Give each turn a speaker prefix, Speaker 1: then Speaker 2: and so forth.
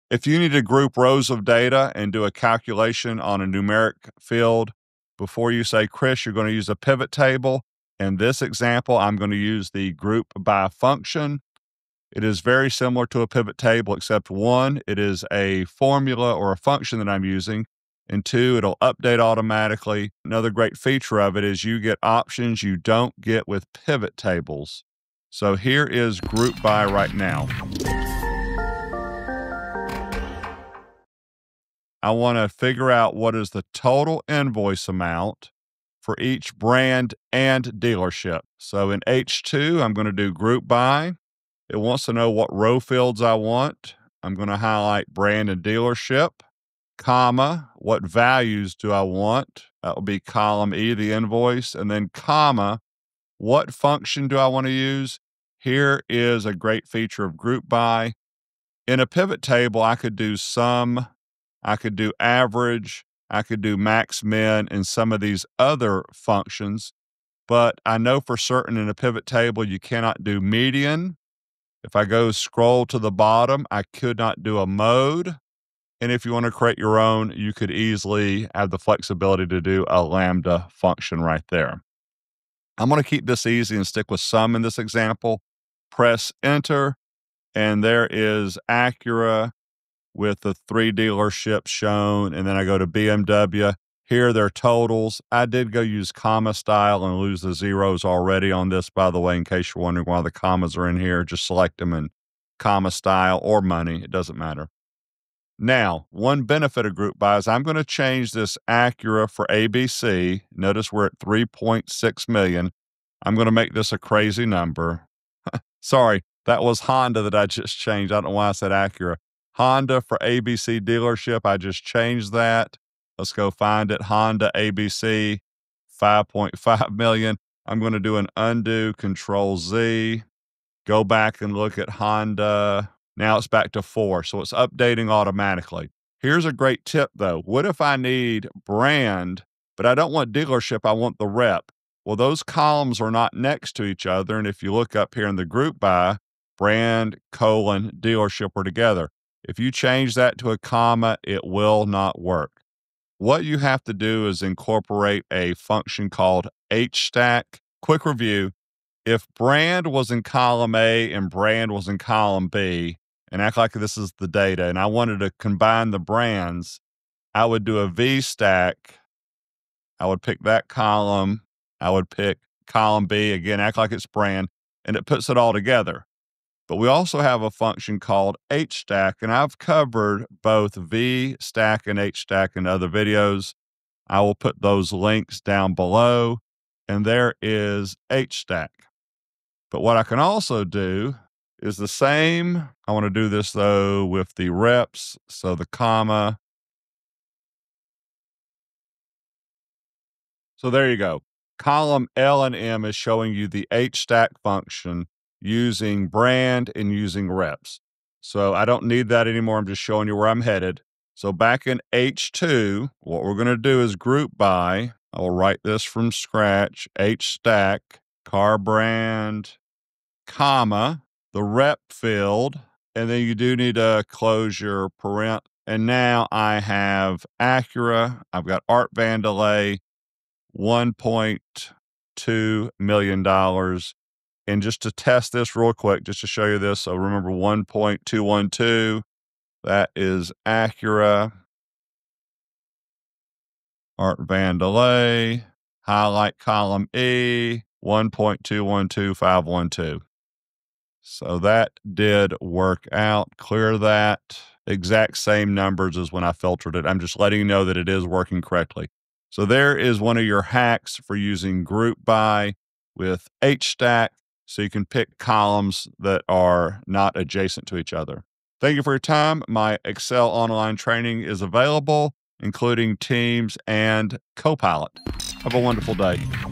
Speaker 1: If you need to group rows of data and do a calculation on a numeric field, before you say, Chris, you're going to use a pivot table. In this example, I'm going to use the group by function. It is very similar to a pivot table, except one, it is a formula or a function that I'm using, and two, it'll update automatically. Another great feature of it is you get options you don't get with pivot tables. So here is group by right now. I want to figure out what is the total invoice amount for each brand and dealership. So in H2, I'm going to do group by. It wants to know what row fields I want. I'm going to highlight brand and dealership, comma, what values do I want? That will be column E, the invoice, and then comma, what function do I want to use? Here is a great feature of group by. In a pivot table, I could do sum, I could do average, I could do max min, and some of these other functions, but I know for certain in a pivot table you cannot do median. If I go scroll to the bottom, I could not do a mode. And if you want to create your own, you could easily have the flexibility to do a LAMBDA function right there. I'm going to keep this easy and stick with sum in this example. Press enter, and there is Acura with the 3 dealerships shown, and then I go to BMW. Here are their totals. I did go use comma style and lose the zeros already on this, by the way, in case you're wondering why the commas are in here. Just select them in comma style or money. It doesn't matter. Now, one benefit of group by is I'm going to change this Acura for ABC. Notice we're at 3.6 million. I'm going to make this a crazy number. Sorry, that was Honda that I just changed. I don't know why I said Acura. Honda for ABC dealership, I just changed that. Let's go find it. Honda ABC, 5.5 million. I'm going to do an undo, Control Z. Go back and look at Honda. Now it's back to 4, so it's updating automatically. Here's a great tip, though. What if I need brand, but I don't want dealership, I want the rep? Well, those columns are not next to each other, and if you look up here in the group by, brand, dealership are together. If you change that to a comma, it will not work. What you have to do is incorporate a function called HSTACK. Quick review. If brand was in column A and brand was in column B, and act like this is the data, and I wanted to combine the brands, I would do a V stack. I would pick that column. I would pick column B, again, act like it's brand, and it puts it all together. But we also have a function called HSTACK, and I've covered both V stack and HSTACK in other videos. I will put those links down below, and there is HSTACK. But what I can also do is the same. I want to do this, though, with the reps, so the comma. So there you go. Column L and M is showing you the HSTACK function using brand and using reps. So I don't need that anymore. I'm just showing you where I'm headed. So back in H2, what we're going to do is group by. I will write this from scratch. HSTACK, car brand, comma, the rep field, and then you do need to close your parent. And now I have Acura. I've got Art Vandelay, $1.2 million. And just to test this real quick, just to show you this, so remember 1.212, that is Acura, Art Vandelay, highlight column E, 1.212512. So that did work out. Clear that. Exact same numbers as when I filtered it. I'm just letting you know that it is working correctly. So there is one of your hacks for using group by with HSTACK, so you can pick columns that are not adjacent to each other. Thank you for your time. My Excel online training is available, including Teams and Copilot. Have a wonderful day.